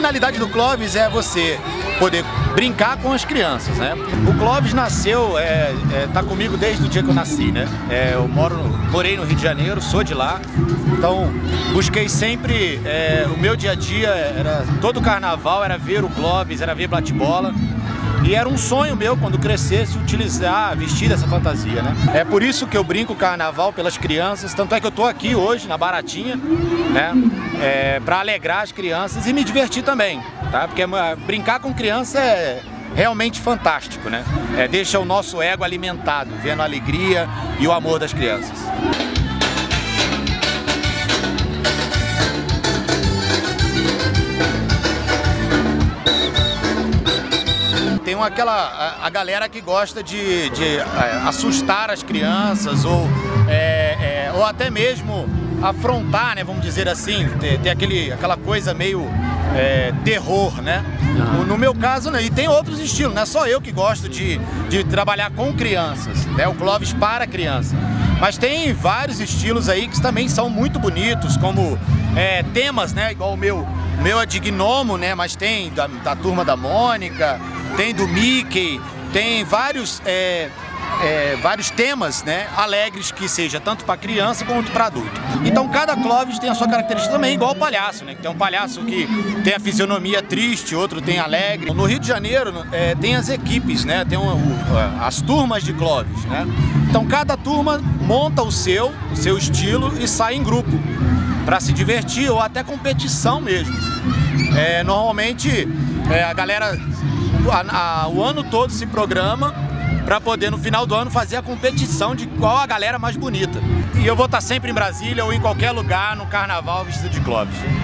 finalidade do Clóvis é você poder brincar com as crianças, né? O Clóvis nasceu, tá comigo desde o dia que eu nasci, né? Eu morei no Rio de Janeiro, sou de lá, então busquei sempre, o meu dia a dia, todo carnaval era ver o Clóvis, era ver bate-bola. E era um sonho meu, quando crescesse, vestir dessa fantasia, né? É por isso que eu brinco carnaval pelas crianças, tanto é que eu tô aqui hoje, na Baratinha, né? Pra alegrar as crianças e me divertir também, tá? Porque brincar com criança é realmente fantástico, né? Deixa o nosso ego alimentado, vendo a alegria e o amor das crianças. Tem a galera que gosta de assustar as crianças ou até mesmo afrontar, né, vamos dizer assim, ter aquela coisa meio terror, né? No meu caso, né, e tem outros estilos, não é só eu que gosto de trabalhar com crianças, né? O Clóvis para criança. Mas tem vários estilos aí que também são muito bonitos, como temas, né? Igual o meu é de Gnomo, né? Mas tem da Turma da Mônica, tem do Mickey, tem vários temas, né, alegres, que seja tanto para criança quanto para adulto. Então cada Clóvis tem a sua característica também, igual o palhaço, né? Tem um palhaço que tem a fisionomia triste, outro tem alegre. No Rio de Janeiro tem as equipes, né? Tem as turmas de Clóvis, né? Então cada turma monta o seu estilo e sai em grupo para se divertir ou até competição mesmo. Normalmente a galera o ano todo se programa para poder no final do ano fazer a competição de qual a galera mais bonita. E eu vou estar sempre em Brasília ou em qualquer lugar no carnaval vestido de Clóvis.